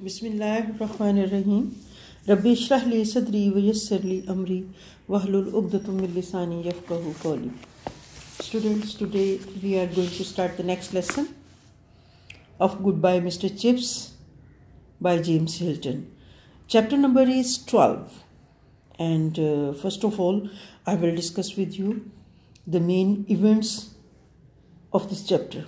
बिस्मिल्लाहिर्रहमानिर्रहीम रब्बि इश्रह ली सदरी वयस्सिर ली अमरी वहलुल उक़दतम मिन लिसानी यफ़क़हू क़ौली. Students, today we are going to start the next lesson of Goodbye Mr. Chips by James Hilton. Chapter number is 12, and first of all I will discuss with you the main events of this chapter.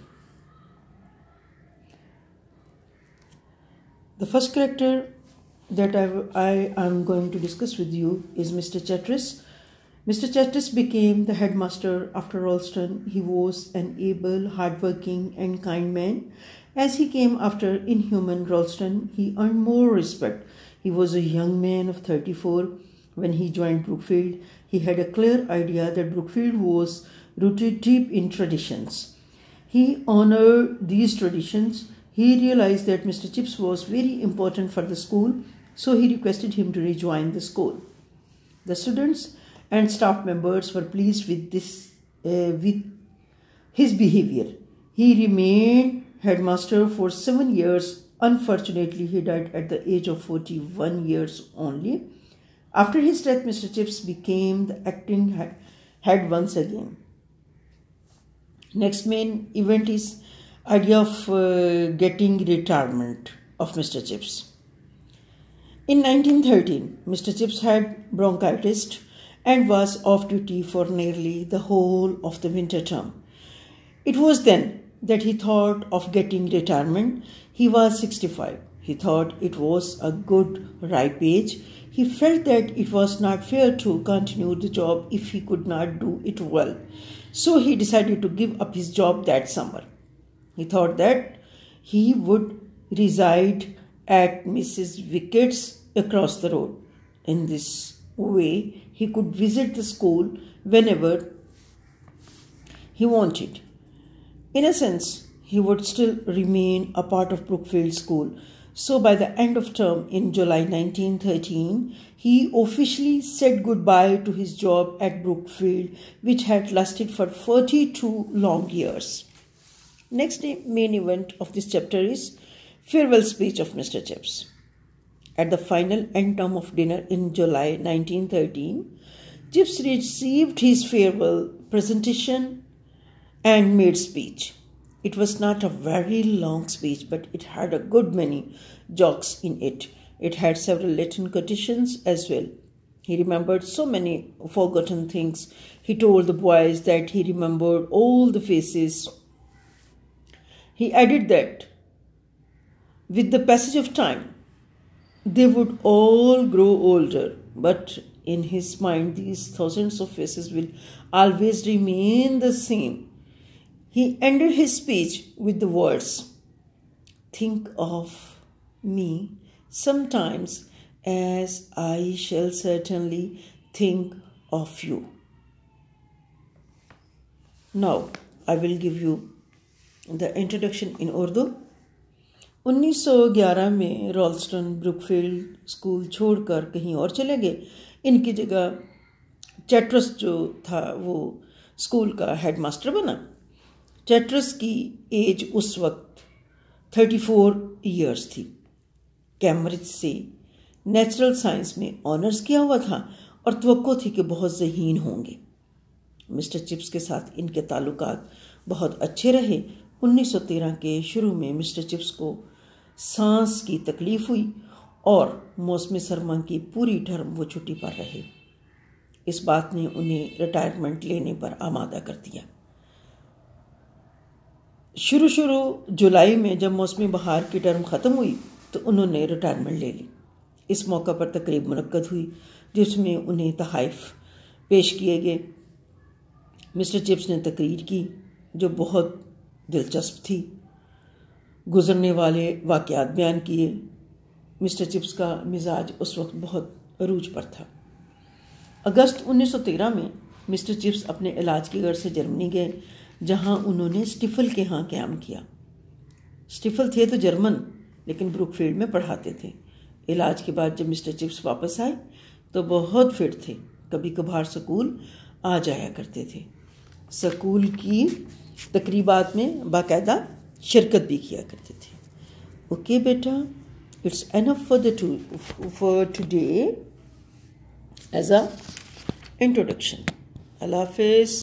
The first character that I am going to discuss with you is Mr. Chatteris. Mr. Chatteris became the headmaster after Ralston. He was an able, hardworking and kind man. As he came after inhuman Ralston, he earned more respect. He was a young man of 34 when he joined Brookfield. He had a clear idea that Brookfield was rooted deep in traditions. He honored these traditions. He realized that Mr. Chips was very important for the school, so he requested him to rejoin the school. The students and staff members were pleased with his behavior. He remained headmaster for 7 years. Unfortunately, he died at the age of 41 years only. After his death, Mr. Chips became the acting head once again. Next main event is idea of getting retirement of Mr. Chips. In 1913, Mr. Chips had bronchitis and was off duty for nearly the whole of the winter term. It was then that he thought of getting retirement. He was 65. He thought it was a good ripe age. He felt that it was not fair to continue the job if he could not do it well. So he decided to give up his job that summer. He thought that he would reside at Mrs. Wickett's across the road. In this way, he could visit the school whenever he wanted. In a sense, he would still remain a part of Brookfield School. So by the end of term in July 1913, he officially said goodbye to his job at Brookfield, which had lasted for 42 long years. Next main event of this chapter is farewell speech of Mr. Chips. At the final end term of dinner in July 1913, Chips received his farewell presentation and made speech. It was not a very long speech, but it had a good many jokes in it. It had several Latin quotations as well. He remembered so many forgotten things. He told the boys that he remembered all the faces. He added that with the passage of time, they would all grow older, but in his mind, these thousands of faces will always remain the same. He ended his speech with the words, "Think of me sometimes as I shall certainly think of you." Now, I will give you the introduction in Urdu. 1911 में रॉल्स्टन Brookfield school छोड़कर कहीं और चले गए. इनकी जगह चैटरस जो था वो स्कूल का हेडमास्टर बना. चैटरस की एज उस वक्त 34 इयर्स थी. कैम्ब्रिज से नेचुरल साइंस में ऑनर्स किया हुआ था और तवक्को थी कि बहुत ज़हीन होंगे. मिस्टर चिप्स के साथ इनके ताल्लुकात बहुत अच्छे रहे. 1913 के शुरू में मिस्टर चिप्स को सांस की तकलीफ हुई और मौसम सरमा की पूरी टर्म वो छुट्टी पर रहे. इस बात ने उन्हें रिटायरमेंट लेने पर आमादा कर दिया. शुरू जुलाई में जब मौसमी बहार की टर्म ख़त्म हुई तो उन्होंने रिटायरमेंट ले ली. इस मौका पर तकरीब मुनक्कद हुई जिसमें उन्हें तहाइफ पेश किए गए. मिस्टर चिप्स ने तकरीर की जो बहुत दिलचस्प थी. गुजरने वाले वाक़यात बयान किए. मिस्टर चिप्स का मिजाज उस वक्त बहुत अरूज पर था. अगस्त 1913 में मिस्टर चिप्स अपने इलाज की गर्ज से जर्मनी गए, जहां उन्होंने स्टिफल के यहाँ क़याम किया. स्टिफल थे तो जर्मन, लेकिन ब्रुकफील्ड में पढ़ाते थे. इलाज के बाद जब मिस्टर चिप्स वापस आए तो बहुत फिट थे. कभी कभार स्कूल आ जाया करते थे. स्कूल की तकरीबात में बाकायदा शिरकत भी किया करते थे. ओके बेटा, It's enough for today as a introduction. Allah Hafiz.